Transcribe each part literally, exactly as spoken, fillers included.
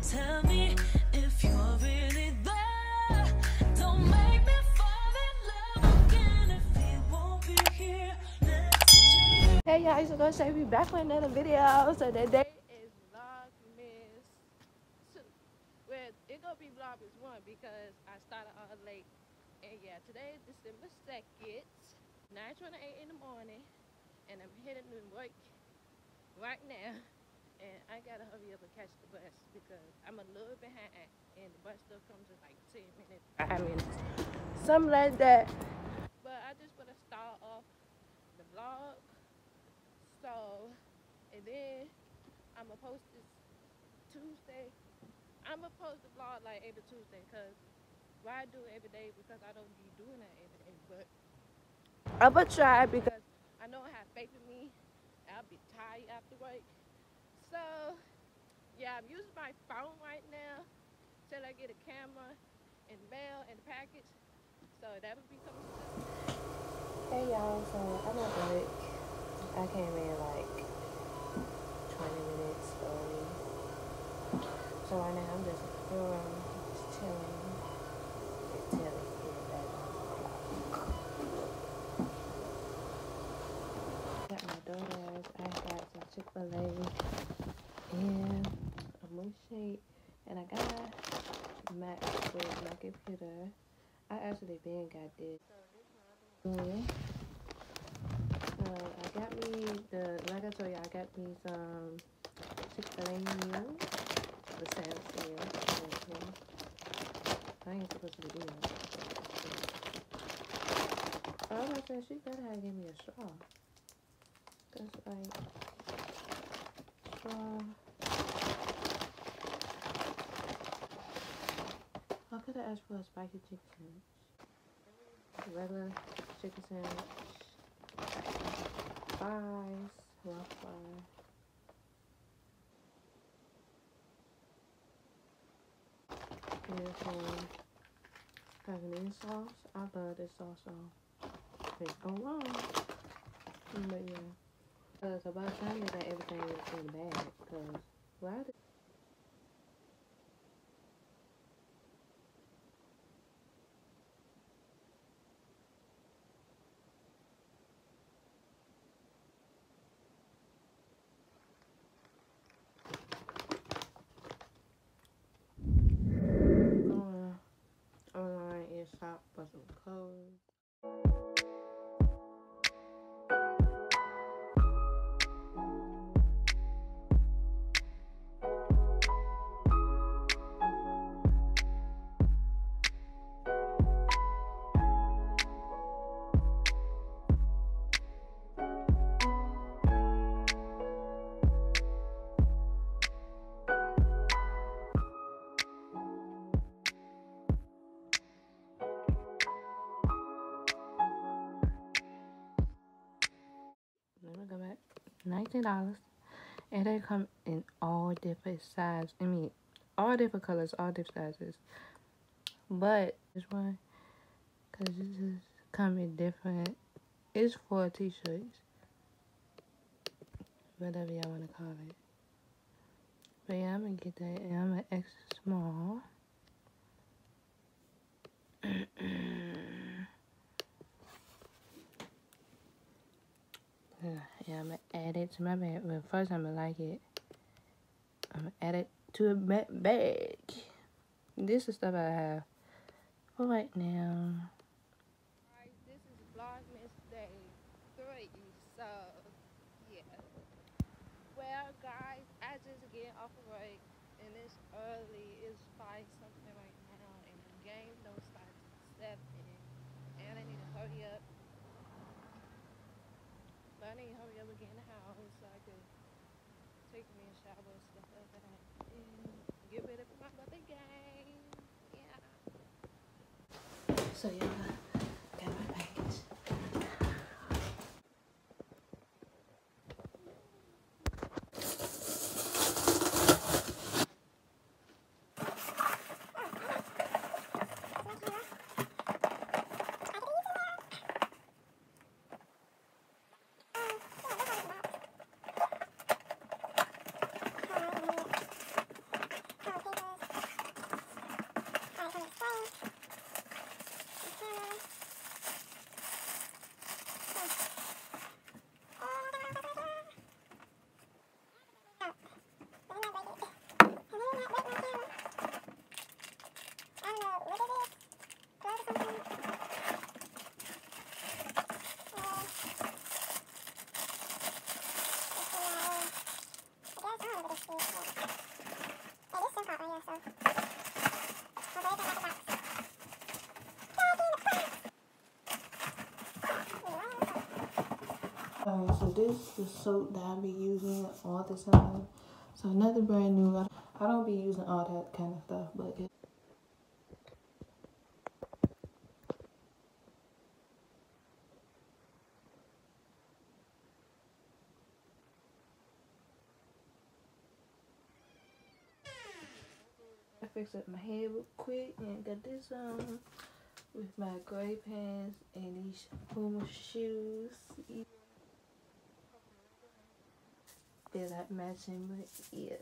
tell me if you're really there. Don't make me fall in love again if he won't be here next year. Hey y'all, it's gonna say we back with another video. So today is Vlogmas two. Well, it gonna be Vlogmas one because I started all late. And yeah, today is December second, nine twenty-eight in the morning, and I'm heading to work right now. And I gotta hurry up and catch the bus because I'm a little behind, and the bus still comes in like ten minutes, five minutes, something like that. But I just wanna start off the vlog. So, and then I'm gonna post this Tuesday. I'm gonna post the vlog like every Tuesday because why do it every day? Because I don't be doing that every day. But I'm gonna try because I know I have faith in me. I'll be tired after work. So, yeah, I'm using my phone right now till I get a camera and mail and package. So that will be coming soon. Hey y'all, so I'm at work. I came in like twenty minutes early. So right now I'm just um, just chilling. Just chilling. Got my DoorDash. I got some Chick-fil-A and a milkshake, and I got Mac with my computer. I actually been got this. Mm. So I got me the, like I told you, I got me some Chick-fil-A meal, the sandwich meal. I ain't supposed to be doing that. I was gonna say, she better have given me a straw. That's like, straw. How could I ask for a spicy chicken sandwich? Regular chicken sandwich. Fries. Rough fries. And some pepperoni sauce. I love this sauce, so can't go wrong. But yeah. Because about the time that everything is in the bag. Because why did online and shop for some clothes. Let me go back. nineteen dollars. And they come in all different sizes. I mean, all different colors, all different sizes. But this one, because this is coming different. It's four t-shirts. Whatever y'all want to call it. But yeah, I'm going to get that. And I'm an extra small. Yeah, I'm going to add it to my bag. Well, first I'm going to like it. I'm going to add it to a ba bag. This is stuff I have for right now. Alright, this is Vlogmas Day three. So, yeah. Well, guys, I just get off of work. And it's early. It's five something right now. And the game don't start till seven. And I need to hurry up. But I need to hurry up and get in the house so I can take me a shower and stuff like that. And get ready for my birthday game. Yeah. So yeah, got my package. So this is the soap that I be using all the time. So nothing brand new. I, I don't be using all that kind of stuff, but it, I fix up my hair real quick and got this on with my gray pants and these Puma shoes. Feel like matching, but yeah.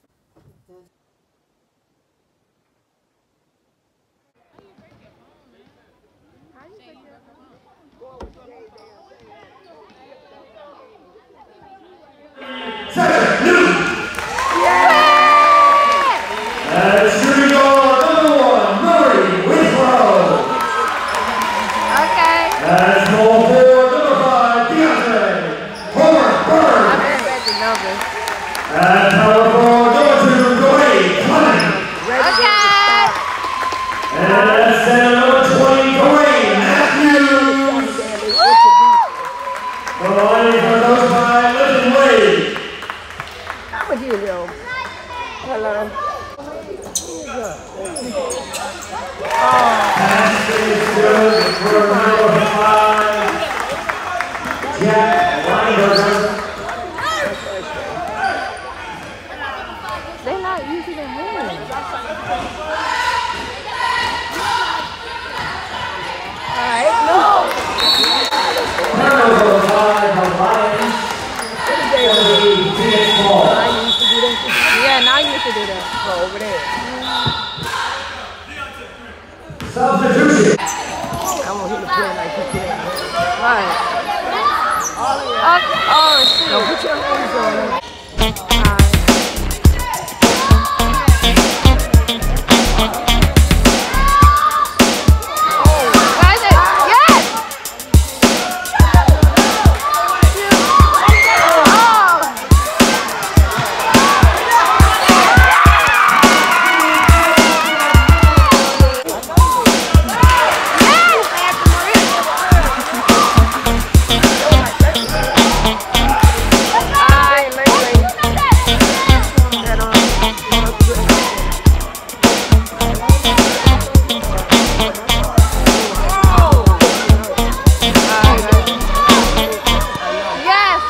That's shooting guard number one, Murray Winslow. Okay. That's goal four, number five, DeAndre Homer Burns. I'm in back the numbers. That's power forward number two, Dwayne Clement. Okay. And that's center number twenty, Dwayne Matthews. Providing for those by Legend Wade. How would you know? Hello. Pass is good for number five, Jack Weinberger. They're not using their hands. Alright, no. Turnover five, the Lions. seventy, Phoenix ball. I used to do that. Yeah, now you used to do that. Oh, over there. Substitution. I want him to play like he can. Right. All of Oh, oh shit. Now put your hands on him. Guys, it- yes! Yes!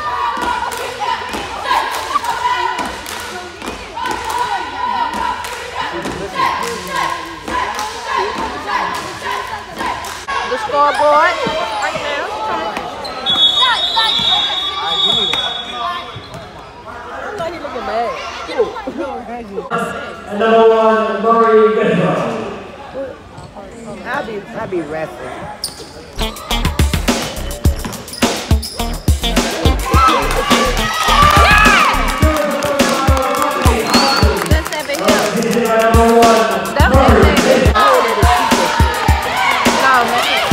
The scoreboard right now. I like him looking bad. And number one, Murray Winslow. I'll be, I'll be wrestling. That's seven hills. Season number one, That's Murray seven hills. Winslow. No, man.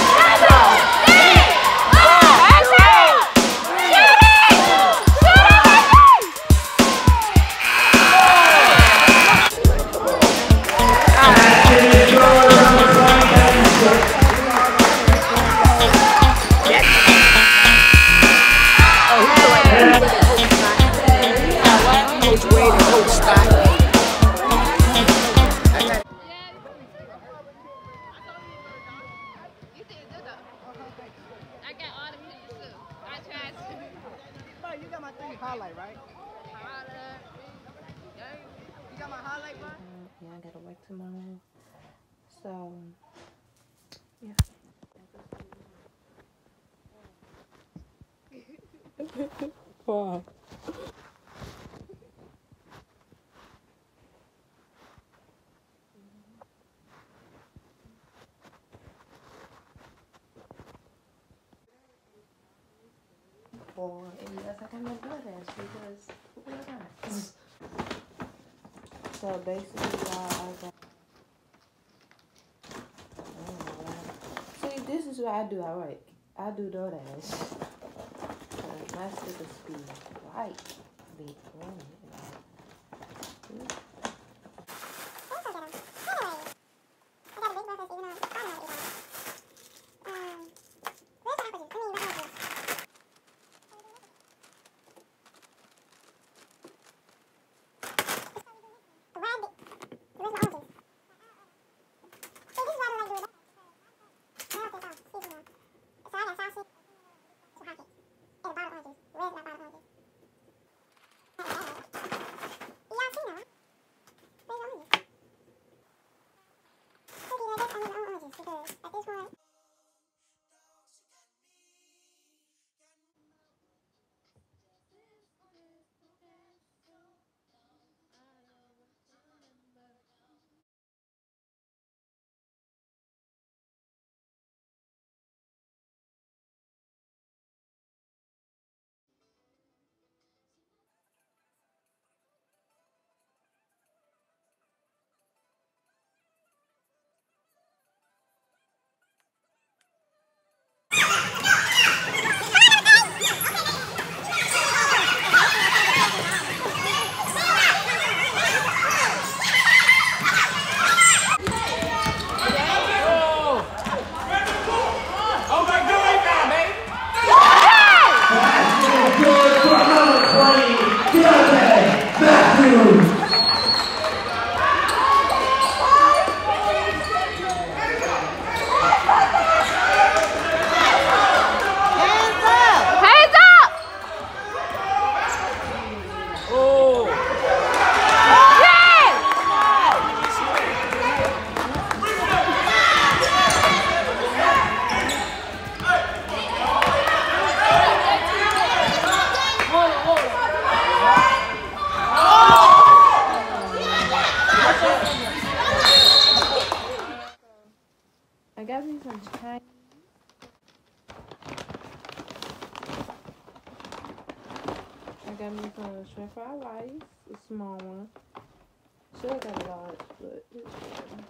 Finish guard number twenty-six. Coach Wade and Coach Scott. I got all the pictures too. I tried to. You got my thing highlight, right? You got my highlight, bro? yeah, I gotta work tomorrow. So yeah. Wow. Or yes, I got my DoorDash because why not? So basically, y'all, I got. Oh, wow. See, this is what I do. I work. I do DoorDash. Cause my stickers be white, be green. me some shrimp fried rice, a small one. Should have got a large, but it's fine.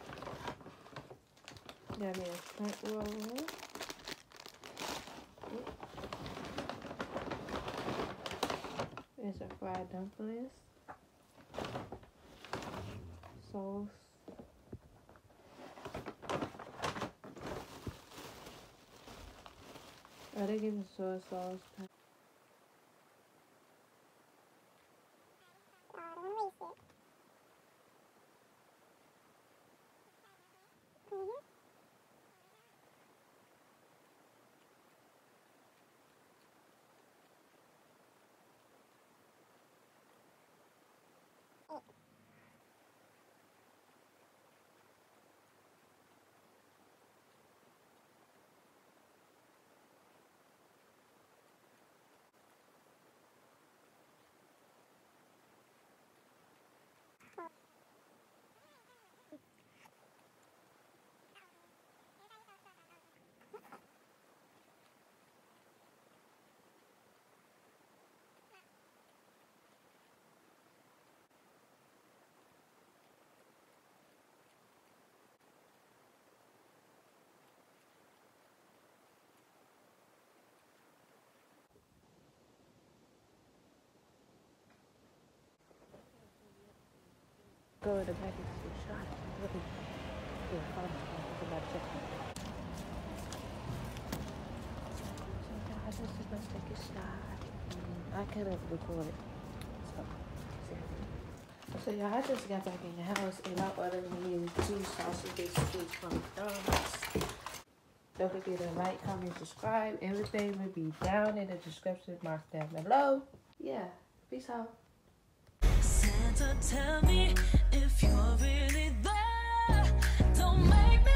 Got me a shrimp roll. There's a fried dumplings. Sauce. Oh, they give me soy sauce. Go to the back and get shot. Look at yeah, follow me. Look at that check. So I just let's take a shot. I could have recorded. So So y'all, I just got back in the house and I ordered me two sausages from McDonald's. Don't forget to like, comment, subscribe. Everything will be down in the description box down below. Yeah, peace out. Santa, tell me if you're really there. Don't make me